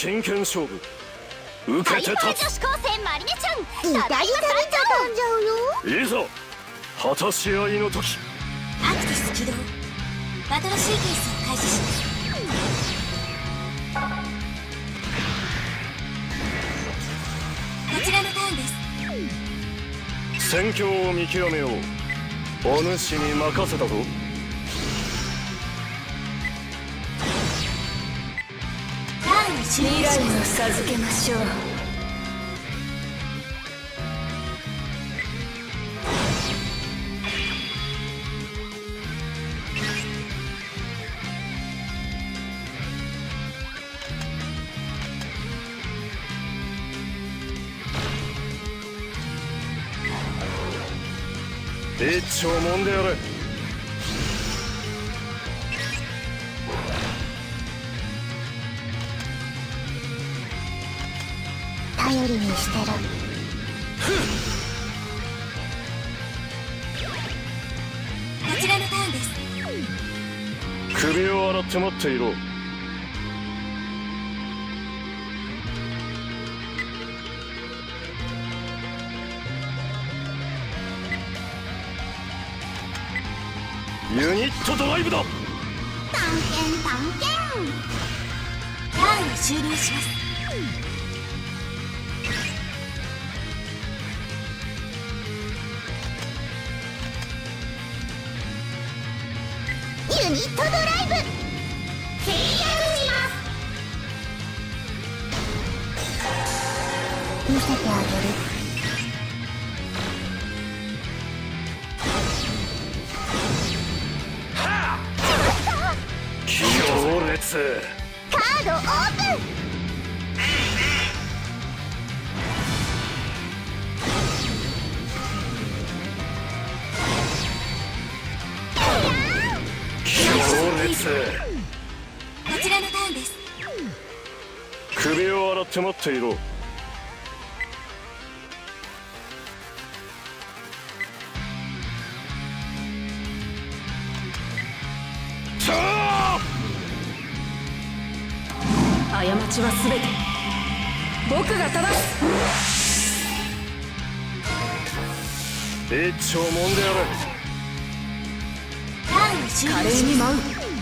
真剣勝負受けて立女子高生マリネちゃん、 痛い痛みじゃ飛んじゃうよ。 つ。いざ果たし合いの時。 アクティス起動。バトルシーケンスを開始します。こちらのターンです。 戦況を見極めよう。お主に任せたぞ。 未来を授けましょう。 一丁もんでやれ。 頼りにしてる。 こちらのターンです。 首を洗って待っていろ。ユニットドライブだ。 探検探検。 ターンを終了します。 ユニットドライブ。制約します。見せてあげる。 強烈。 カードオープン。 強烈。 こちらのターンです。 首を洗って待っていろ。 過ちはすべて僕が正す。 一丁もんでやれ。 ターンを終了します。華麗に舞う。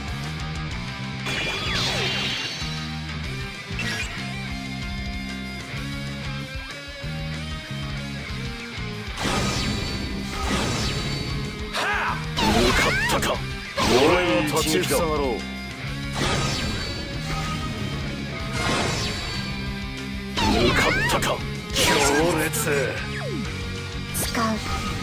向かったか。俺は立ちふさがろう。向かったか。強烈。 使う。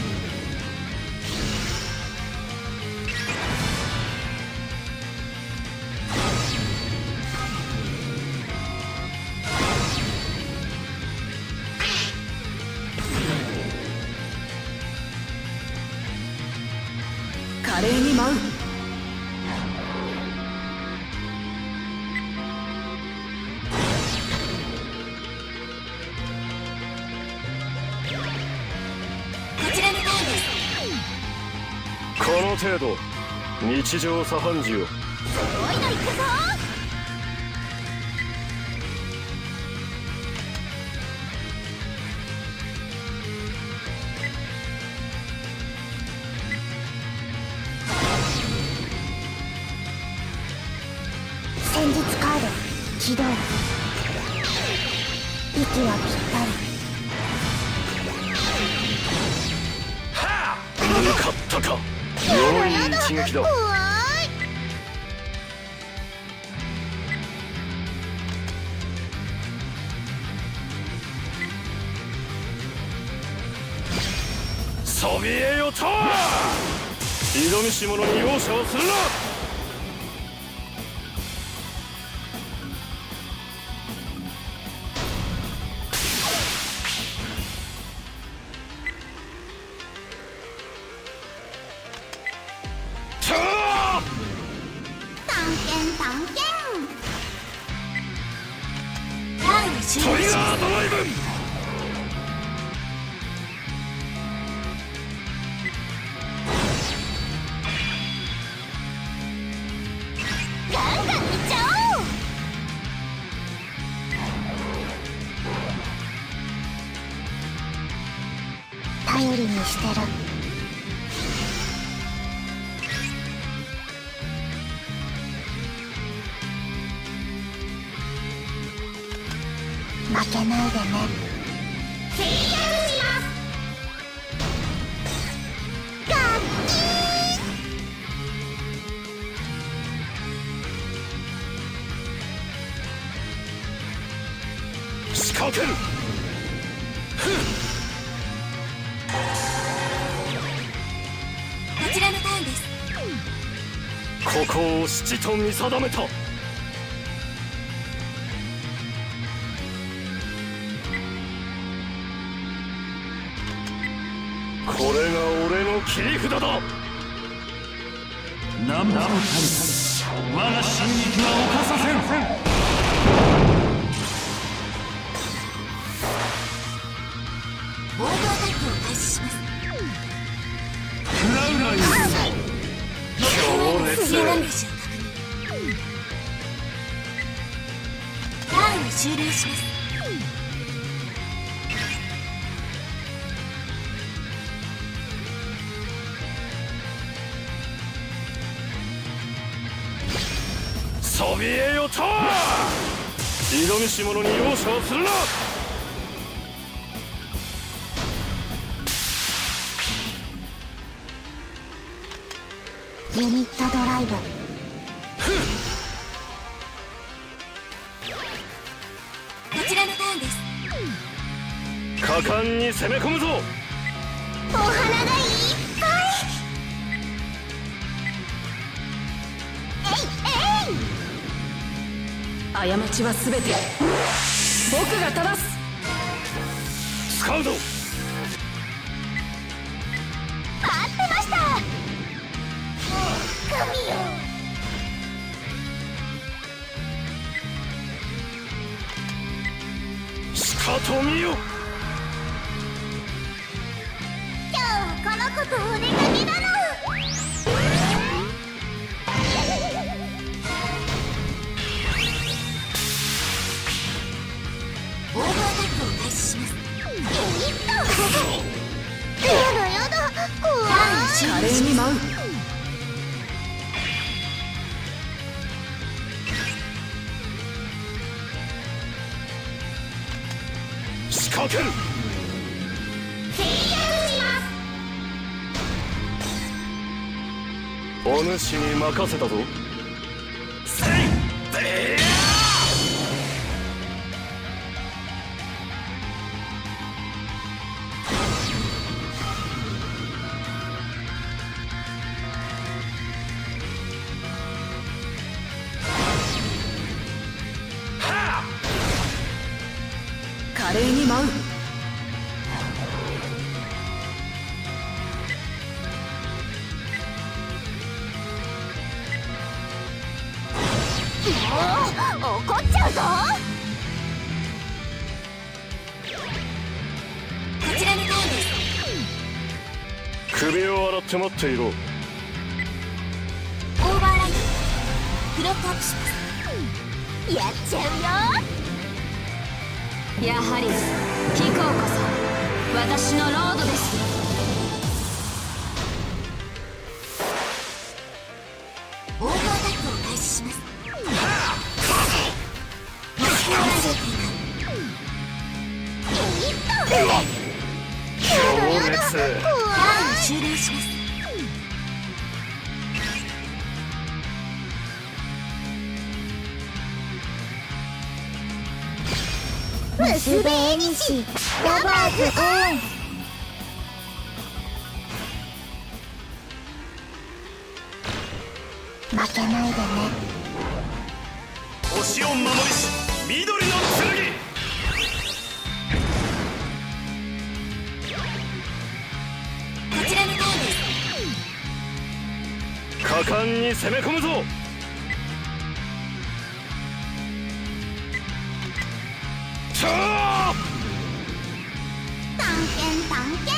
華麗に舞う。 この程度日常茶飯事よ。 すごいのいくぞ。戦術カード起動。息はぴったり。 向かったか。良い一撃だ。そびえよと。挑みし者に容赦をするな。トリガードライブ。 ガンガンいっちゃおう。 頼りにしてる。負けないでね。制圧します。ガッキー仕掛ける。 こちらのターンです。 ここを七と見定めた。これが俺の切り札だ。 南部の神、我が進撃は犯させん。 オートアタックを開始します。 クラウライ強烈。 スリーランゲージを確認。ターンを終了します。 そびえよと。挑みし者に容赦はするな。 ユニットドライブ。 こちらのターンです。 果敢に攻め込むぞ。 お花がいっぱい。 過ちは全て僕が正す。 使うぞ。 待ってました。神よ。 しかと見よ。 今日はこの子とお出かけだの。 オーバーアタックを開始します。 やだやだ、怖い。 華麗に舞う。 仕掛ける。 制圧します。 お主に任せたぞ。せいべー。 華麗に舞う。 怒っちゃうぞ。 こちらのターンです。 首を洗って待っていろ。 オーバーライドブロックアップします。 やっちゃうよ。 やはりキコこそ私のロードです。オーバーアタックを開始します。 強烈。 ターンを終了します。 結べ縁日ラバーズオン。負けないでね。 星を守りし緑の剣。 こちらのターンです。 果敢に攻め込むぞ。ちょー探検探検。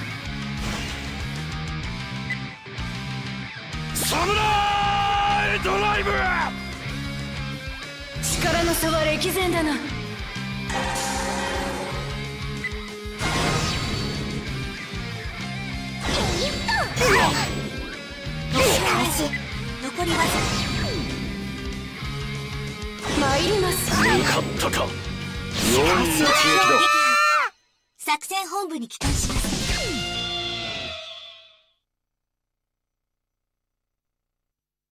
サムライドライブ。 力の差は歴然だな。 残りわず参ります向かったか。良い一撃だ。 作戦本部に帰還し